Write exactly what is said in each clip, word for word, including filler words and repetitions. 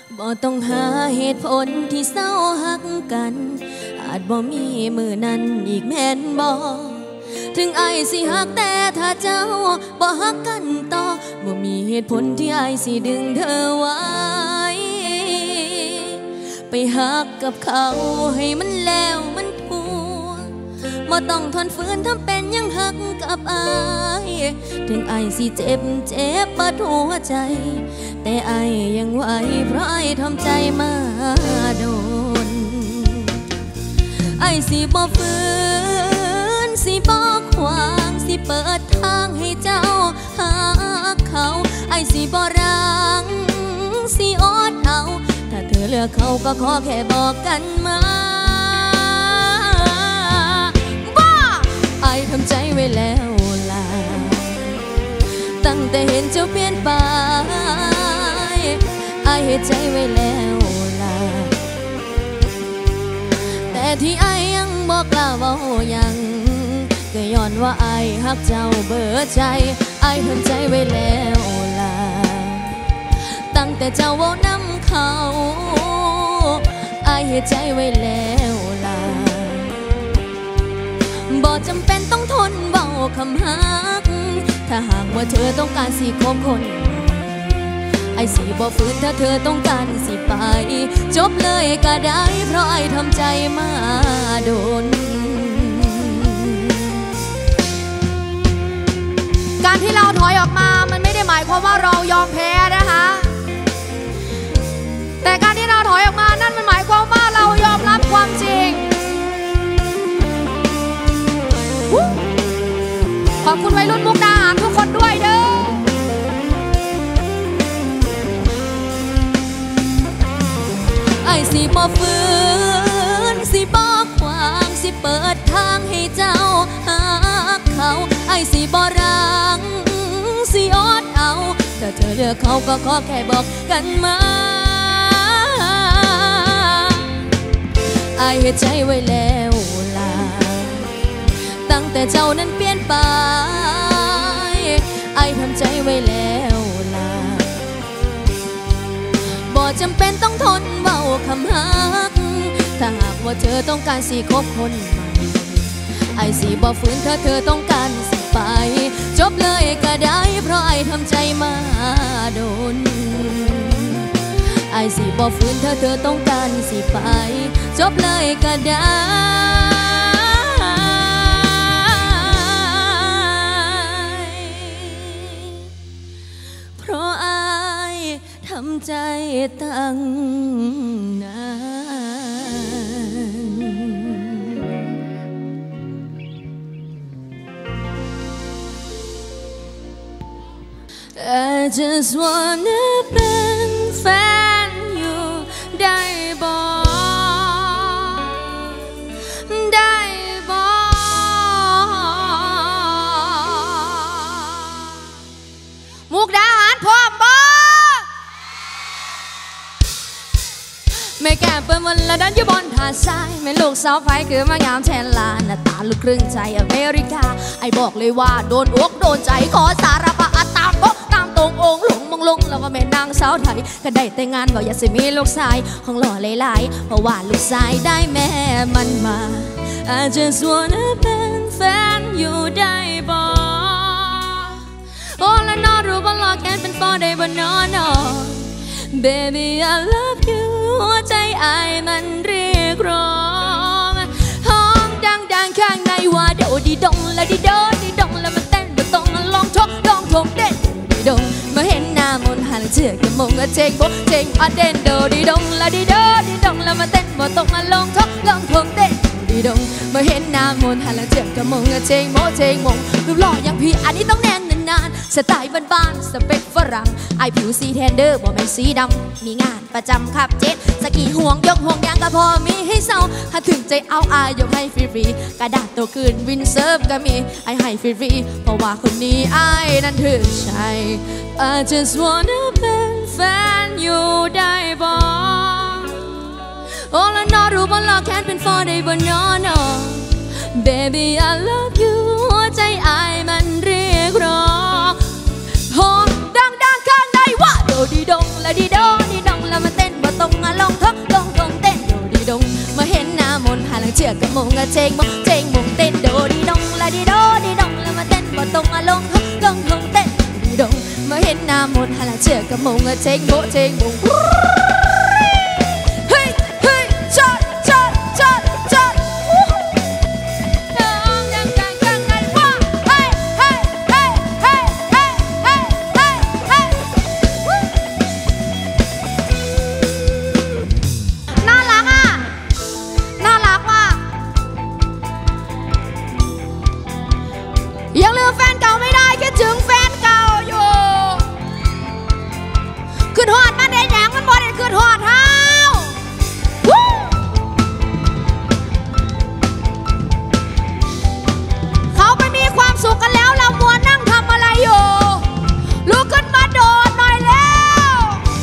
บ่ต้องหาเหตุผลที่เศร้าหักกันอาจบ่มีมือนั้นอีกแม่นบ่ถึงไอ้สิหักแต่ถ้าเจ้าบ่หักกันต่อบ่มีเหตุผลที่ไอ้สิดึงเธอไว้ไปหักกับเขาให้มันแล้วมันพัวบ่ต้องทนฝืนทำเป็นยังหักกับไอ้ถึงไอ้สิเจ็บเจ็บเบิดหัวใจแต่ไอ้ยังไหวเพราะไอ้ทำใจมาโดนไอ้สิบ่ฝืนสิบ่ขวางสิเปิดทางให้เจ้าหาเขาไอ้สิบ่รังสิอดเอาถ้าเธอเลือกเขาก็ขอแค่บอกกันมาบ้าไอ้ทำใจไว้แล้วล่ะตั้งแต่เห็นเจ้าเปลี่ยนไปไอ้เห็นใจไว้แล้วล่ะแต่ที่ไอ้ยังบอกกล้าเว้ายังก็ย้อนว่าไอ้ฮักเจ้าเบิดใจไอ้ทำใจไว้แล้วล่ะตั้งแต่เจ้าเว้านำเขาไอ้เห็นใจไว้แล้วล่ะบ่จำเป็นต้องทนเว้าคำฮักถ้าหากว่าเธอต้องการสิคบคนไอ้สิบ่ฝืนถ้าเธอต้องการสิไปจบเลยก็ได้เพราะไอ้ทำใจมาโดนการที่เราถอยออกมามันไม่ได้หมายความว่าเรายอมแพ้นะคะแต่การที่เราถอยออกมานั่นมันหมายความว่าเรายอมรับความจริงขอบคุณวัยรุ่นมุกดาหารทุกคนด้วยเด้อไอ้สิบ่ฝืนสิบ่ขวางสิเปิดทางให้เจ้าหาเขาไอ้สิบ่รังสิอดเอาถ้าเธอเลือกเขาก็ขอแค่บอกกันมาไอ้เห็นใจไว้แล้วล่ะตั้งแต่เจ้านั้นเปลี่ยนไปไอ้ทำใจไว้แล้วล่ะบ่จำเป็นต้องทนเว้าคำฮักถ้าหากว่าเธอต้องการสิคบคนใหม่ไอ้สิบ่ฝืนถ้าเธอต้องการสิไปจบเลยก็ได้เพราะไอ้ทำใจมาโดนไอ้สิบ่ฝืนถ้าเธอต้องการสิไปจบเลยก็ได้เพราะไอ้ทำใจตั้งนานI just wanna เป็นแฟนอยู่ได้บ่ได้บ่มุกดาหารพร้อมบ่แม่แก้มเปิ้นวันละดันอยู่บนหาดทรายแม่ลูกสาวไฟคือมางามแทนลาหน้าตาลูกครึ่งใจอเมริกาไอ้บอกเลยว่าโดนอกโดนใจขอสารภาพตามโป๊ะตามตรงองค์หลงมองลงแล้วว่าแม่นางสาวไทยก็ได้แต่งงานบอกอย่าสิมีลูกชายของหล่อหลายๆเพราะว่าลูกชายได้แม่มันมา I just wanna เป็นแฟนอยู่ได้บ่โอ้และนอรู้ว่าหลอกแกนเป็นฟอได้บ่นอนอBaby I love you หัวใจไอ้มันเรียกร้องห้องดังๆข้างในว่าโดดีดงและดีโดดีดงแล้วมันเต้นบนตรงลองทกลองทกเด่นดีดงมาเห็นหน้ามนหันเชือกกระมงอะเจงโบเจงอะเด่นโดดีดงและดีโดดีดงแล้วมันเต้นบนตรงลองทกลองทกเด่นดีดงมาเห็นหน้ามนหันเชือกกระมงอะเจงโบเจงมงรูปหล่ออย่างพี่อันนี้ต้องแน่นนานสไตล์บ้านๆสเปคฝรั่งไอผิวสีแทนเดอร์บ่แม่นสีดำมีงานประจำขับเจ็ตสกีห่วงยกห่วงยางก็พอมีให้เศร้าถ้าถึงใจเอาอายกให้ฟรีๆกระดาษตัวคืนวินเซิร์ฟก็มีไอให้ฟรีๆเพราะว่าคนนี้ไอนั้นถือใช่ I just wanna เป็นแฟนอยู่ได้บ่โอ้และนอรู้บ่หลอกแค่เป็นฟอได้บ่นอนอ Baby I love you หัวใจไอมันเรียกร้องห้องดังๆข้างในว่าโดดีดงและดีโดดีดงแล้วมันเต้นบกงคงเต้นดีดงมาเห็นหน้าหมดหาละเชื่อกับมงเทงโบเทงมงเฮ้ยเฮ้ยจอดจอดจอดจอดน้องยังยังยังไงวะเฮ้ยเฮ้ยเฮ้ยเฮ้ยเฮ้ยเฮ้ยเฮ้ยเฮ้ยน่ารักอ่ะน่ารักว่ะยังลืมแฟนเก่าไม่ได้คิดถึงแฟนเก่าอยู่ขึ้นหอดมันได้ยังมันบ่ได้ขึ้นหอดเฮาเขาไปมีความสุขกันแล้วเรามัวนั่งทำอะไรอยู่ลุกขึ้นมาโดดหน่อยแล้ว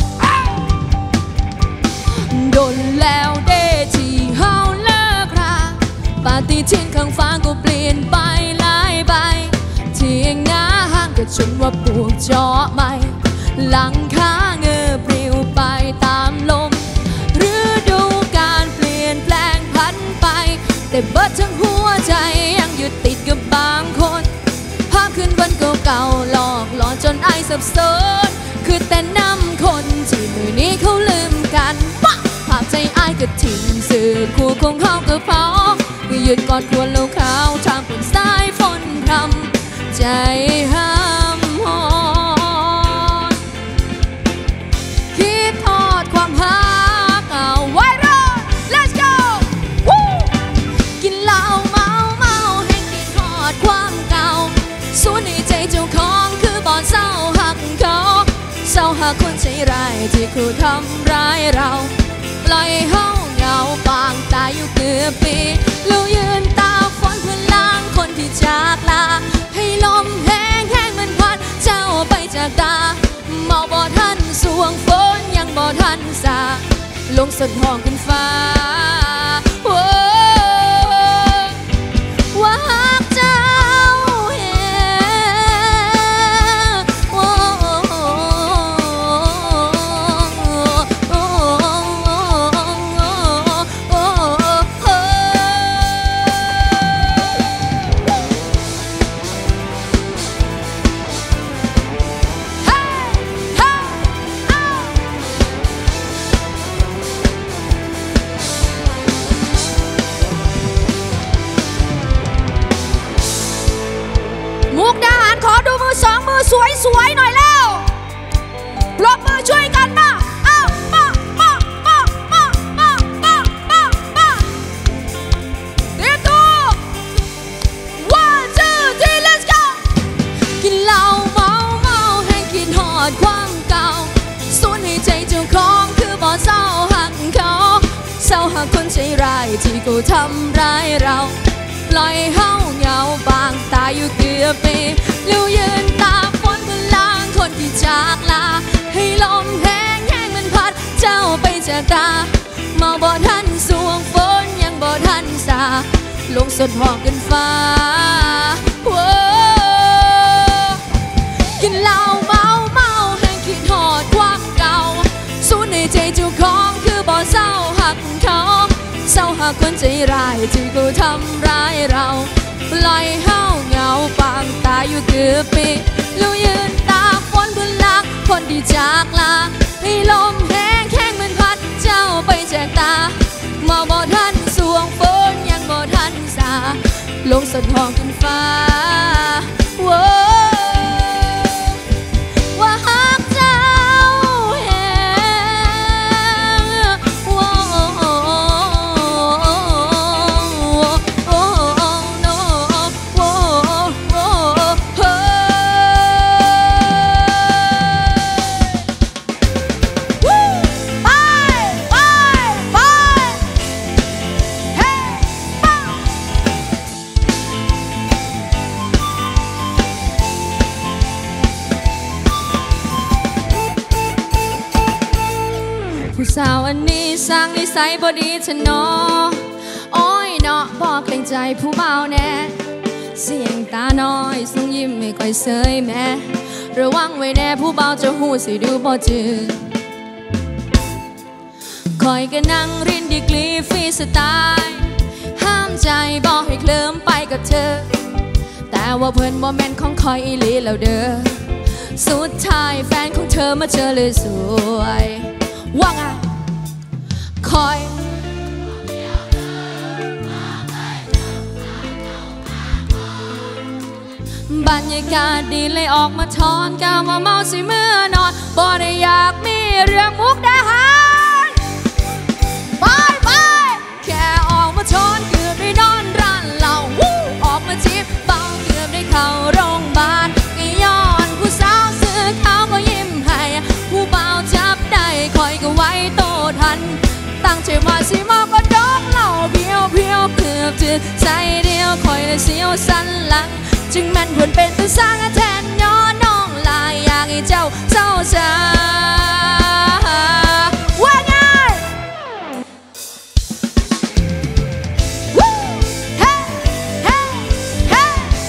โดนแล้วเด้ที่เฮาเลิกราปฏิทินข้างฟ้าก็เปลี่ยนไปหลายใบเที่ยงหน้าห้างก็ชนว่าปวกเจาะใหม่หลังคาเงือปลิวไปตามลมฤดูกาลเปลี่ยนแปลงพันไปแต่เบิดทั้งหัวใจยังยึดติดกับบางคนภาพคืนวันเก่าๆหลอกหลอนจนไอสับสนคือแต่นำคนที่มือนี้เขาลืมกันภาพใจไอก็ทิ้งสื่อคู่คงเขาก็เผายืนกอดควรลูกขาวทางเป็นสายฝนพรำใจห้ามหอนคิดทอดความหักเอาไว้รอ let's go กินเหล้าเมาเมาแห่งคิดทอดความเก่าสูญในใจเจ้าของคือบ่เศร้าหักเขาเศร้าหักคนใจร้ายที่คู่ทำร้ายเราปล่อยเฮาเหงาปางตายอยู่เกือบปีเรายืนตาฝนเพื่อล้างคนที่จากลาให้ลมแห้งแห้งมันพัดเจ้าไปจากตาเมาบ่ทันสวงฝนยังบ่ทันสาลงสุดห้องขึ้นฟ้าว่าหักเจ้ามุกดาหารขอดูมือสองมือสวยๆหน่อยแล้วปรบมือช่วยกันมาเอ้ามามามามามามามามาเดี๋ยวดู one two three let's go กินเหล้าเมาเมาให้กินหอดความเก่าสูญให้ใจเจ้าของคือบ่เศร้าหักเขาเศร้าหักคนใจร้ายที่กูทำร้ายเราปล่อยเฮาเหงาบางตายอยู่เกือบปีแล้วยืนตาฝนเพื่อล้างคนที่จากลาให้ลมแห้งแห้งมันพัดเจ้าไปจากตาเมาบ่ทันสวงฝนยังบ่ทันสาลงสุดหอกขึ้นฟ้ากินเหล้าเมาเมาแห่งคิดหอดความเก่าสูญในใจเจ้าของคือบ่เศร้าหักเขาเศร้าหักคนใจร้ายที่กูทำร้ายเราปล่อยเฮาเหงาปางตายอยู่เกือบปีแล้วยืนตาฝนเพื่อล้างคนที่จากลาให้ลมแห้งแห้งมันพัดเจ้าไปจากตาเมาบ่ทันสวงฝนยังบ่ทันสาลงสุดห้องขึ้นฟ้าว่าหักเจ้าผู้สาวอันนี้สร้างนิสัยบ่ดีเถอะเนาะโอ้ยเนาะบอกเกรงใจผู้เบาแน่เสียงตาน้อยส่งยิ้มไม่ค่อยเสยแม่ระวังไว้แน่ผู้เบาจะหูสิดูบ่จืดคอยก็นั่งรินดีกรีฟรีสไตล์ห้ามใจบอกให้เคลิ้มไปกับเธอแต่ว่าเพิ่นบ่แม่นของคอยอีหลีแล้วเด้อสุดท้ายแฟนของเธอมาเจอเลยสวยว่าไงคอยบรรยากาศดีเลยออกมาทอนกาวว่าเมาสิเมื่อนอนบ่ได้อยากมีเรื่องมุกดาหารไปไปแค่ออกมาทอนเกือบได้นอนร้านเหล้าออกมาจิบเบาเกือบได้เข้าโรงพยาบาลก็ย้อนผู้สาวเสื้อขาวก็ยิ้มให้ผู้เบาจับได้คอยก็ไว้โตทันตั้งใจมาสิมาก็ดอกเหล้าเพียวเพียวเกือบถึงใจเดียวคอยเลยเสียวสันหลังจึงแม่นเพื่อนเป็นตัวสร้างแทนย้อนน้องลายอยากให้เจ้าเศร้าใจว่าไงเฮ้เฮ้เฮ้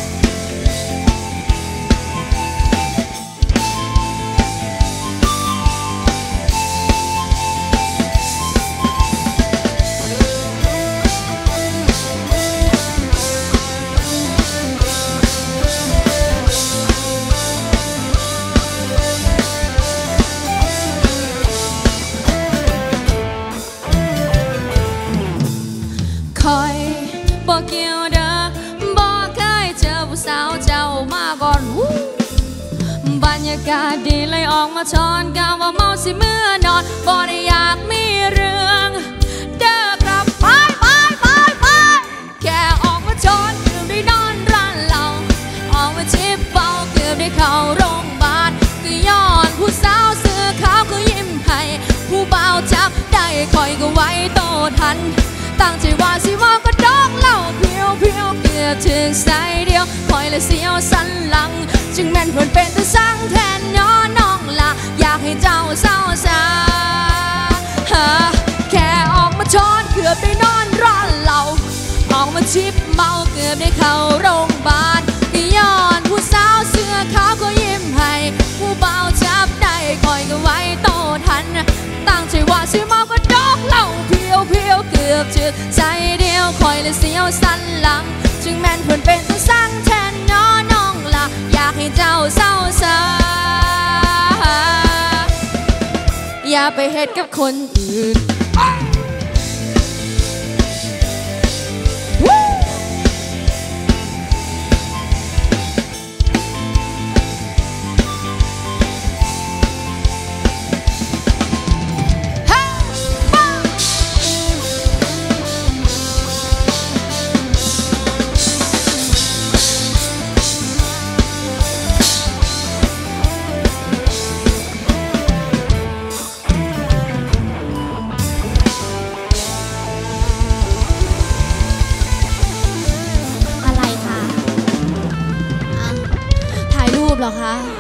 คอยบอกเกี่ยวเด้อบอกเคยเจอผู้สาวเจ้ามาก่อนบรรยากาศดีเลยออกมาช้อนกาวว่าเมาสิเมื่อนอนบ่ได้อยากมีเรื่องเด้อกลับไปไปไปไปแค่ออกมาช้อนเกือบได้นอนร้านเหล้าออกมาชิบเบาเกือบได้เข้าโรงพยาบาลก็ย้อนผู้สาวเสื้อขาวก็ยิ้มให้ผู้เบาจับได้คอยก็ไว้โตทันตั้งใจว่าสิว่าก็ดอกเหล้าเพียวเพียวเกือบถึงสายเดียวคอยเลยเสียวสันหลังจึงแม่นเพื่อนเป็นตัวสร้างแทนย้อนน้องละอยากให้เจ้าเศร้าซาแค่ออกมาช้อนเกือบได้นอนร้านเหล้าออกมาชิบเมาเกือบได้เข้าโรงพยาบาลก็ย้อนผู้สาวเสื้อขาวก็ยิ้มให้ผู้เบาจับได้คอยก็ไว้โตทันตั้งใจว่าสิเมาก็ดอกเหล้าเพียวเพียวเกือบจึกใจเดียวคอยเลยเสียวสันหลังจึงแม่นเพื่อนเป็นตัวสร้างแทนย้อนน้องละอยากให้เจ้าเศร้าซาอย่าไปเหตุกับคนอื่นเหรอคะ